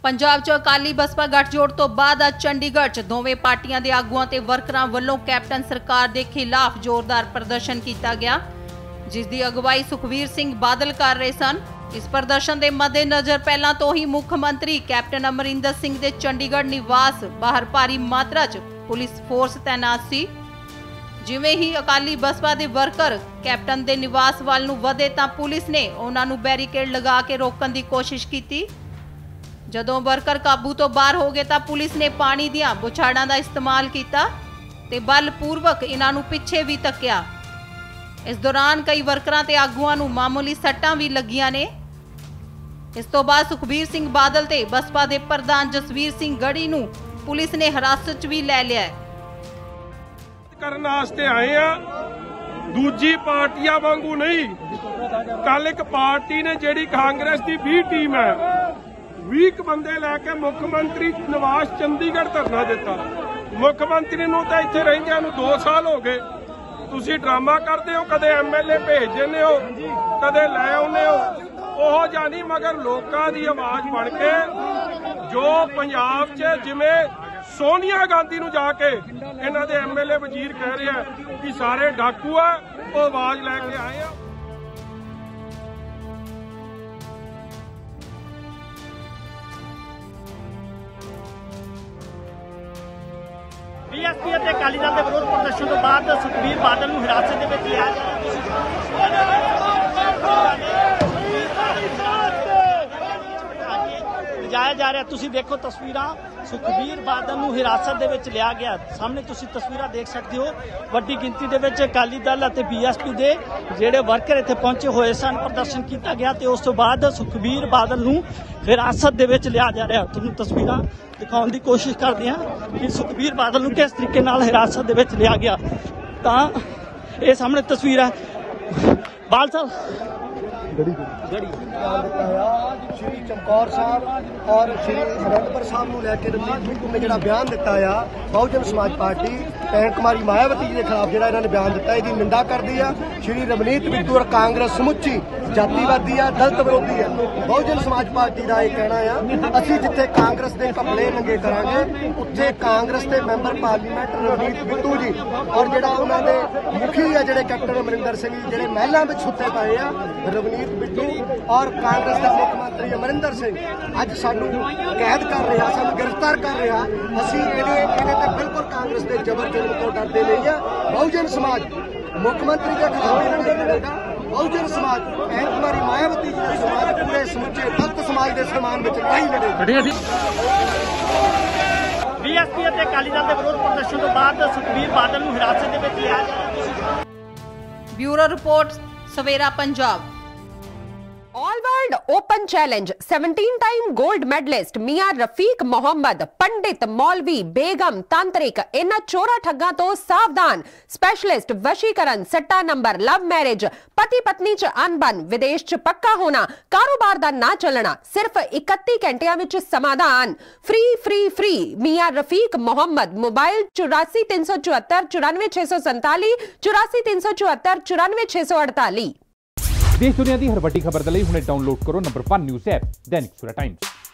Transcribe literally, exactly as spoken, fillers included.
पंजाब च अकाली बसपा गठजोड़ तो बाद अज चंडीगढ़ च दोवें पार्टियां दे आगुआं ते वर्करां वल्लों कैप्टन सरकार दे खिलाफ जोरदार प्रदर्शन किया गया, जिस दी अगवाई सुखबीर सिंह बादल कर रहे सन। इस प्रदर्शन के मद्देनजर पहलां तो ही मुख मंत्री कैप्टन अमरिंदर सिंह दे चंडीगढ़ निवास बाहर भारी मात्रा च पुलिस फोर्स तैनात सी। जिवें ही अकाली बसपा दे वर्कर कैप्टन दे निवास वाल नूं वधे तां पुलिस ने उन्हां नूं बैरीकेड लगा के रोकण दी कोशिश की। जदों वर्कर काबू तो बाहर हो गए तां पुलिस ने पानी दियां बुछाड़ां दा इस्तेमाल कीता ते बलपूर्वक इन्हां नूं पिछे भी तक्या। इस दौरान कई वर्करां ते आगूआं नूं मामूली सट्टां भी लगियां ने। इस तो बाद सुखबीर सिंह बादल ते बसपा दे प्रधान जसवीर सिंह गढ़ी नूं पुलिस ने हिरासत च भी लै लिया करन वास्ते आए आ, दूजी पार्टियां वांगू नहीं। कल एक पार्टी ने जिहड़ी कांग्रेस की भी टीम है बीस बंदे लैके मुख्यमंत्री निवास चंडीगढ़ धरना दिता। मुख्यमंत्री नूं तां इत्थे रहिंदिआं नूं दो साल हो गए। तुसीं ड्रामा करदे हो, कदे एम एल ए भेज दिंदे हो, कदे लै आउंदे हो, ओह जानी मगर लोकां दी आवाज़ बन के जो पंजाब च जिवें सोनिया गांधी नूं जाके इन्हां दे एम एल ए वजीर कह रहे हैं कि सारे डाकू आ, ओह आवाज़ लैके आए आ। बीएसपी ਅਤੇ ਅਕਾਲੀ ਦਲ ਦੇ ਵਿਰੋਧ ਪ੍ਰਦਰਸ਼ਨ ਤੋਂ ਬਾਅਦ ਸੁਖਬੀਰ ਬਾਦਲ ਨੂੰ ਹਿਰਾਸਤ ਦੇ ਵਿੱਚ ਲਿਆ ਜਾਇਆ ਜਾ ਰਿਹਾ। ਤੁਸੀਂ ਦੇਖੋ ਤਸਵੀਰਾਂ, ਸੁਖਬੀਰ ਬਾਦਲ ਨੂੰ ਹਿਰਾਸਤ ਦੇ ਵਿੱਚ ਲਿਆ ਗਿਆ। ਸਾਹਮਣੇ ਤੁਸੀਂ ਤਸਵੀਰਾਂ ਦੇਖ ਸਕਦੇ ਹੋ। ਵੱਡੀ ਗਿਣਤੀ ਦੇ ਵਿੱਚ ਅਕਾਲੀ ਦਲ ਅਤੇ ਬੀਐਸਪੀ ਦੇ ਜਿਹੜੇ ਵਰਕਰ ਇੱਥੇ ਪਹੁੰਚੇ ਹੋਏ ਸਨ, ਪ੍ਰਦਰਸ਼ਨ ਕੀਤਾ ਗਿਆ ਤੇ ਉਸ ਤੋਂ ਬਾਅਦ ਸੁਖਬੀਰ ਬਾਦਲ ਨੂੰ ਹਿਰਾਸਤ ਦੇ ਵਿੱਚ ਲਿਆ ਜਾ ਰਿਹਾ। ਤੁਹਾਨੂੰ ਤਸਵੀਰਾਂ ਦਿਖਾਉਣ ਦੀ ਕੋਸ਼ਿਸ਼ ਕਰਦੇ ਹਾਂ ਕਿ ਸੁਖਬੀਰ ਬਾਦਲ ਨੂੰ ਕਿਸ ਤਰੀਕੇ ਨਾਲ ਹਿਰਾਸਤ ਦੇ ਵਿੱਚ ਲਿਆ ਗਿਆ। ਤਾਂ ਇਹ ਸਾਹਮਣੇ ਤਸਵੀਰ ਹੈ। ਬਾਲ ਸਾਹਿਬ गड़ी गड़ी श्री चमकौर साहब और श्री अनंदपुर साहब को लैके रमनीत बिट्टू ने जो बयान दिता है, बहुजन समाज पार्टी भैन कुमारी मायावती जी के खिलाफ जो इन्होंने बयान दिता, इसकी निंदा करती है। श्री रमनीत बिट्टू और कांग्रेस समुची जातिवादी है, दलित विरोधी है। बहुजन समाज पार्टी का यह कहना है असी जिथे कांग्रेस के कपड़े नंगे करांगे उत्थे कांग्रेस के मैंबर पार्लीमेंट रमनीत बिट्टू जी और जो उन्होंने मुखी है जो कैप्टन अमरिंदर सिंह जी जो महलों में सुते पाए आ रवनीत बिट्टू और कांग्रेस के मुख्यमंत्री अमरिंदर सिंह अज सानू कैद कर रहा, सानू गिरफ्तार कर रहा। असी इहदे इहदे ते बिल्कुल कांग्रेस के जबर जुल्म तो डरते नहीं है। बहुजन समाज मुख्यमंत्री के खिलाफ नहीं लड़ेगा। बहुजन समाज भैन कुमारी मायावती जी का समाज पूरे समुचे दलित समाज के सम्मान में नहीं लड़ेगा। बीएसपी ਅਤੇ ਅਕਾਲੀ ਦਲ ਦੇ ਵਿਰੋਧ ਪ੍ਰਦਰਸ਼ਨ ਤੋਂ ਬਾਅਦ ਸੁਖਬੀਰ ਬਾਦਲ ਨੂੰ ਹਿਰਾਸਤ ਦੇ ਵਿੱਚ ਲਿਆ ਗਿਆ। Bureau report Savera Punjab. All world open challenge seventeen time gold medalist Mian Rafiq Mohammad, पंडित मौलवी बेगम तांत्रिक, इन्हां चोरा ठग्गां तो सावधान। स्पेशलिस्ट वशीकरण, सट्टा नंबर, लव मैरिज, पति पत्नी च अनबन, विदेश च पक्का होना, कारोबार दा ना चलना, सिर्फ इकत्ती घंटियां विच समाधान। Free free free Mian Rafiq Mohammad. Mobile चौरासी तीन सौ चौहत्तर चौरानवे छे सौ संताली, चौरासी तीन सौ चौहत्तर चौरानवे छे सौ अड़ताली। देश दुनिया की हर वड्डी खबर दे लई हुणे डाउनलोड करो number one news app Dainik Savera times.